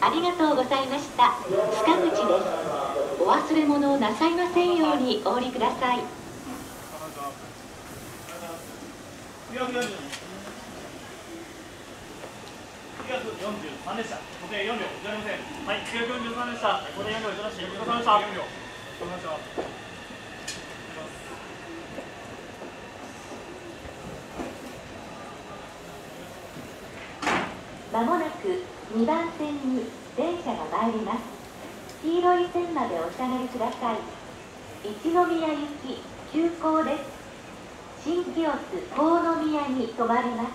ありがとうございました。塚口です。お忘れ物をなさいませんようにお降りください。 943でした。固定4秒、じゃありません。はい、943でした。固定4秒、じゃなし、ごちそうさまでした。4秒。ごめんなさい。 まもなく2番線に電車が参ります。黄色い線までお下がりください。一宮行き急行です。新清洲国宮に停まります。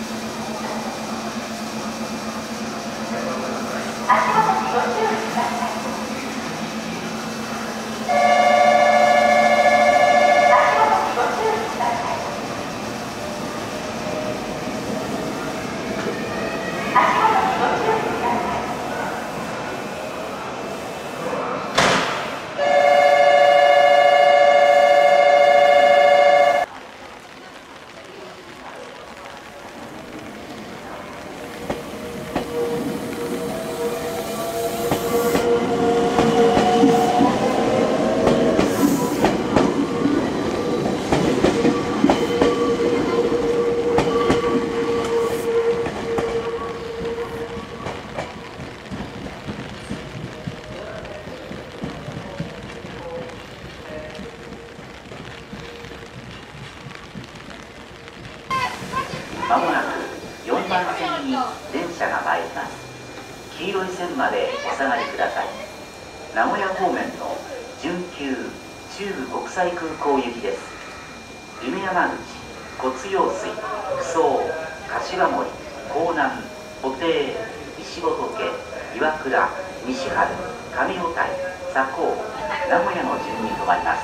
足元にご注意ください。 ます。黄色い線までお下がりください。名古屋方面の準急中部国際空港行きです。犬山口、骨陽水、扶桑、柏森、江南、布袋、石仏、岩倉、西原、上小台、左高、名古屋の順に停まります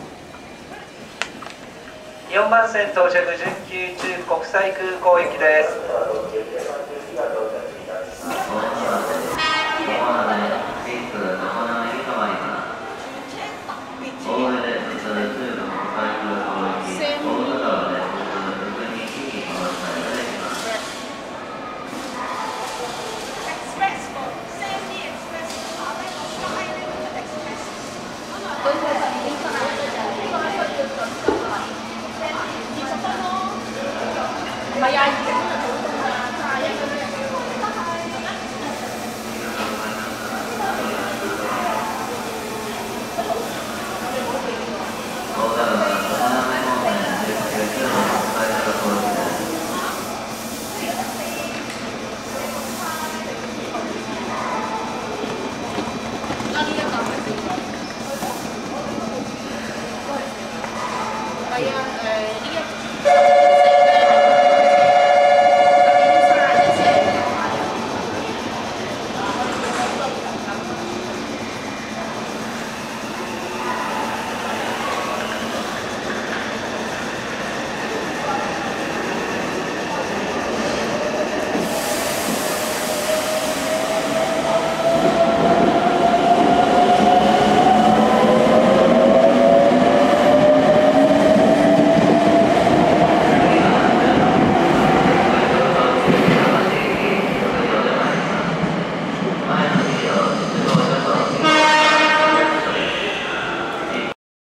。4番線到着準急中国際空港行きです。